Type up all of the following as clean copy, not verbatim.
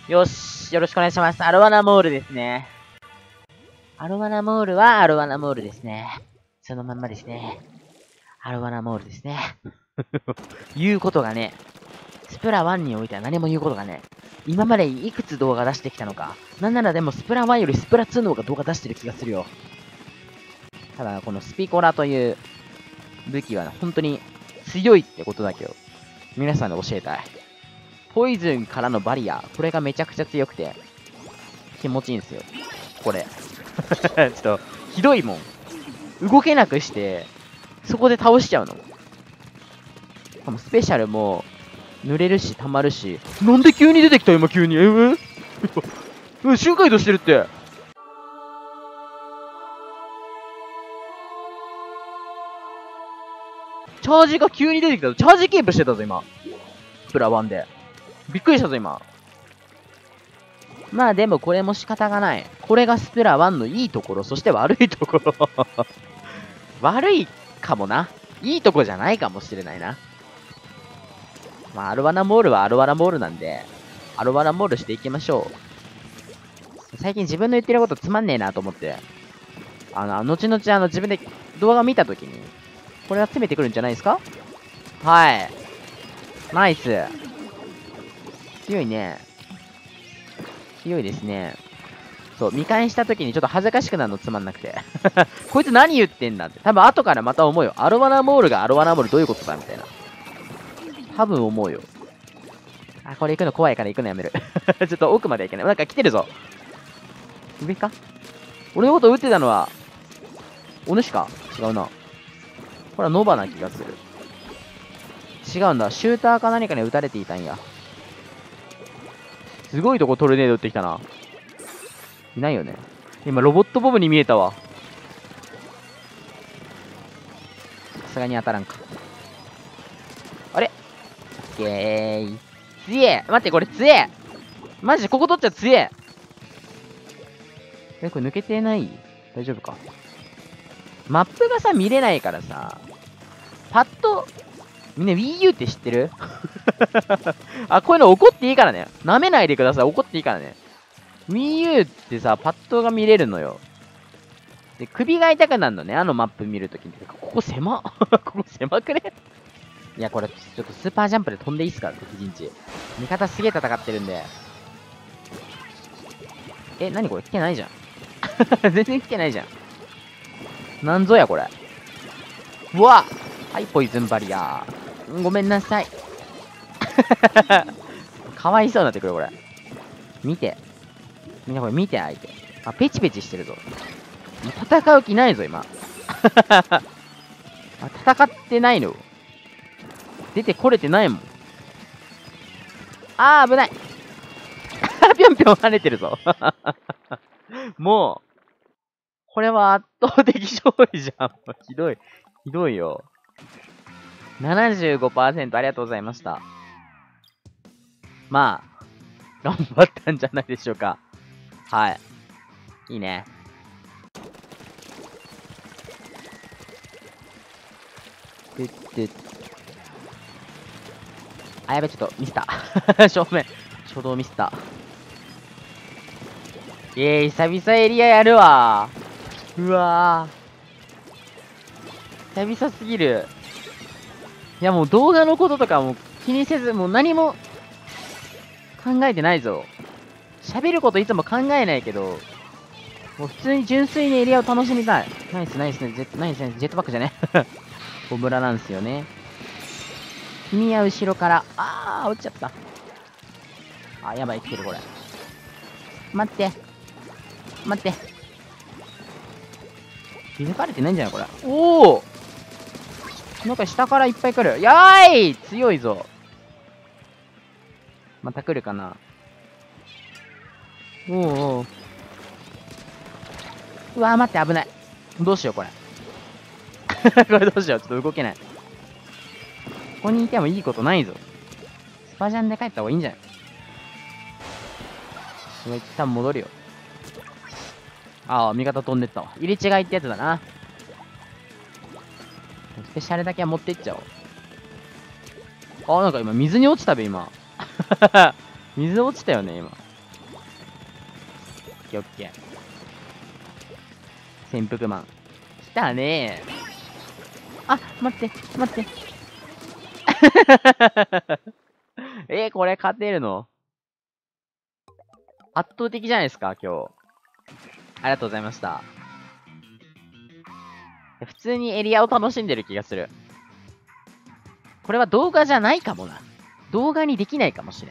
よし、よろしくお願いします。アロワナモールですね。アロワナモールはアロワナモールですね。そのまんまですね。アロワナモールですね。言うことがね、スプラ1においては何も言うことがね、今までいくつ動画出してきたのか。なんならでもスプラ1よりスプラ2の方が動画出してる気がするよ。ただ、このスピコラという武器は、ね、本当に強いってことだけを皆さんに教えたい。ポイズンからのバリア、これがめちゃくちゃ強くて気持ちいいんですよ。これ。ちょっと、ひどいもん。動けなくして、そこで倒しちゃうの。しかもスペシャルも、濡れるし、溜まるし。なんで急に出てきた今急に。周回路してるって。チャージが急に出てきたぞ。チャージキープしてたぞ、今。プラ1で。びっくりしたぞ、今。まあでもこれも仕方がない。これがスプラ1のいいところ、そして悪いところ。悪いかもな。いいとこじゃないかもしれないな。まあ、アルワナモールはアルワナモールなんで、アルワナモールしていきましょう。最近自分の言ってることつまんねえなと思って、後々自分で動画見たときに、これは詰めてくるんじゃないですか？はい。ナイス。強いね。強いですね。そう、見返したときにちょっと恥ずかしくなるのつまんなくて。こいつ何言ってんだって。多分後からまた思うよ。アルワナモールがアルワナモールどういうことだみたいな。多分思うよ。あ、これ行くの怖いから行くのやめる。ちょっと奥まで行けない。なんか来てるぞ。上か？俺のこと撃ってたのは、お主か？違うな。これはノバな気がする。違うんだ。シューターか何かに撃たれていたんや。すごいとこトルネード撃ってきたな。いないよね。今、ロボットボブに見えたわ。さすがに当たらんか。あれ？オッケー。強え！待って、これ強え！マジでここ取っちゃ強え！これ抜けてない？大丈夫か？マップがさ、見れないからさ、パッと、みんな Wii U って知ってる？あ、こういうの怒っていいからね。舐めないでください。怒っていいからね。Wii U ってさ、パッとが見れるのよ。で、首が痛くなるのね。あのマップ見るときに。ここ狭ここ狭くね？いや、これ、ちょっとスーパージャンプで飛んでいいっすか？敵陣地。味方すげえ戦ってるんで。え、なにこれ？来てないじゃん。全然来てないじゃん。なんぞや、これ。うわ！はい、ポイズンバリアー。ごめんなさい。かわいそうになってくる、これ。見て。みんなこれ見て、相手。あ、ペチペチしてるぞ。戦う気ないぞ、今。あ、戦ってないの。出てこれてないもん。あー、危ない。ぴょんぴょん跳ねてるぞ。もう、これは圧倒的勝利じゃん。ひどい。ひどいよ。75% ありがとうございました。まあ、頑張ったんじゃないでしょうか。はい。いいね。あ、やべ、ちょっとミスった。正面、初動ミスった。久々エリアやるわ。うわー。久々すぎる。いや、もう動画のこととかも気にせず、もう何も考えてないぞ。喋ることいつも考えないけど、もう普通に純粋にエリアを楽しみたい。ナイスナイスね。ナイスナイス。ジェットバックじゃね。小村なんすよね。君は後ろから。落ちちゃった。あ、やばい、来てるこれ。待って。待って。気づかれてないんじゃないこれ。おお！なんか下からいっぱい来る。やーい！強いぞ。また来るかな。おお。うわー、待って、危ない。どうしよう、これ。これどうしよう。ちょっと動けない。ここにいてもいいことないぞ。スパジャンで帰った方がいいんじゃない？一旦戻るよ。ああ、味方飛んでったわ。入れ違いってやつだな。スペシャルだけは持っていっちゃおう。なんか今、水に落ちたべ、今。水落ちたよね、今。 ケーオッケー。潜伏マン。来たねー。あ、待って、待って。これ勝てるの？圧倒的じゃないですか、今日。ありがとうございました。普通にエリアを楽しんでる気がする。これは動画じゃないかもな。動画にできないかもしれん。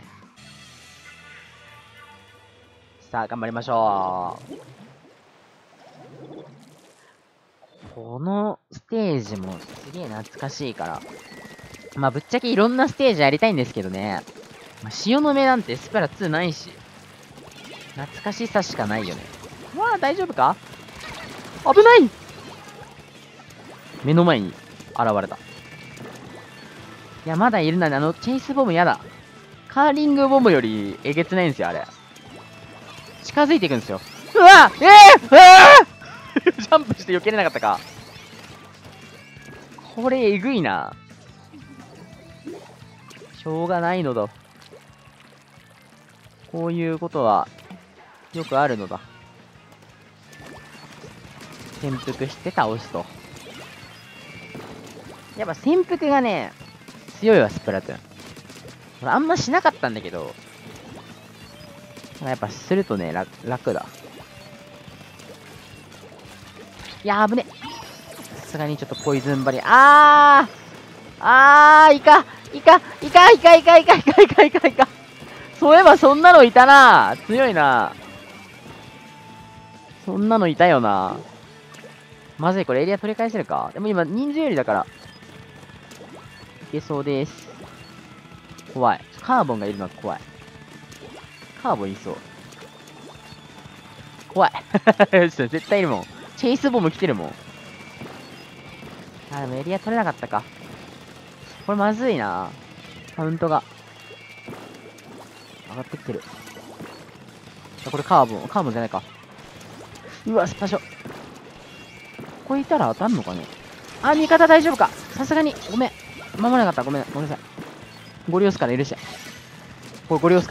さあ、頑張りましょう。このステージもすげえ懐かしいから。まあ、ぶっちゃけいろんなステージやりたいんですけどね。まあ、潮の目なんてスプラ2ないし。懐かしさしかないよね。わあ、大丈夫か？危ない！目の前に現れた。いや、まだいるなら、チェイスボムやだ。カーリングボムよりえげつないんですよ、あれ。近づいていくんですよ。うわジャンプして避けれなかったか。これえぐいな。しょうがないのだ。こういうことはよくあるのだ。潜伏して倒すと。やっぱ潜伏がね、強いわ、スプラトゥーン。俺あんましなかったんだけど、やっぱするとね、楽だ。いやー、危ね。さすがにちょっとポイズンバリア。イカ。そういえばそんなのいたな。強いな。そんなのいたよな。まずい、これエリア取り返せるか？でも今人数よりだから。いけそうです。怖い。カーボンがいるのは怖い。カーボンいそう。怖い。絶対いるもん。チェイスボム来てるもん。でもエリア取れなかったか。これまずいな。カウントが。上がってきてる。これカーボンじゃないか。うわ、スパショ。ここいたら当たんのかね？味方大丈夫か？さすがに。ごめん。守れなかった。ごめんなさい。ゴリオスから許して。これゴリオスから。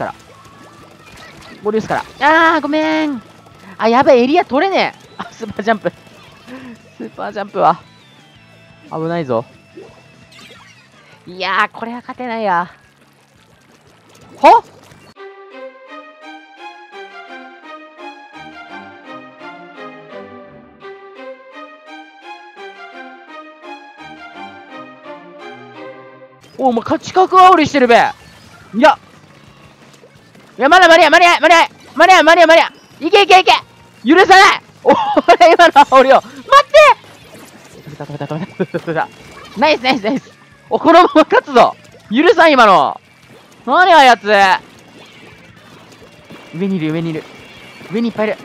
ごめん。やべえ、エリア取れねえ。スーパージャンプは。危ないぞ。いやー、これは勝てないや。は？お前、勝ち確煽りしてるべ。いや、まだマリア。いけ。許さない。俺、今の煽りを。待って。止めた。ナイス。このまま勝つぞ。許さん、今の。何あやつ。上にいる。上にいっぱいいる。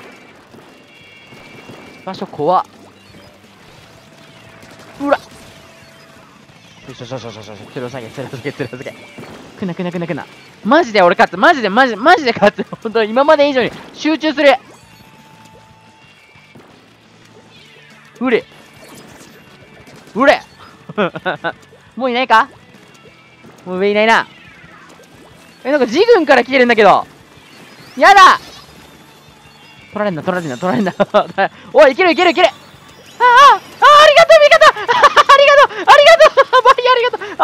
場所怖っ。うら。よし。つる下げ。くな。マジで俺勝つ。マジで勝つ。本当に今まで以上に集中する。うれ。もういないか？もう上いないな。なんか自軍から来てるんだけど。やだ！取られんな。おい、いける。ありがとう、味方。ありがとう。バリありがとう。危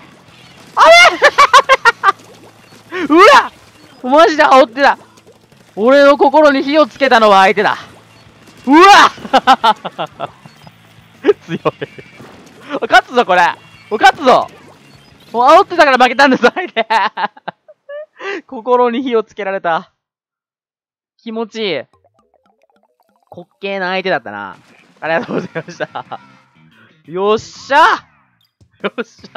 ない。うわ！マジで煽ってた。俺の心に火をつけたのは相手だ。うわ強い。勝つぞ、これ。勝つぞ。もう煽ってたから負けたんです、相手。心に火をつけられた。気持ちいい。滑稽な相手だったな。ありがとうございました。よっしゃ。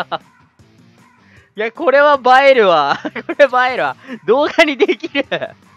いや、これは映えるわ。動画にできる。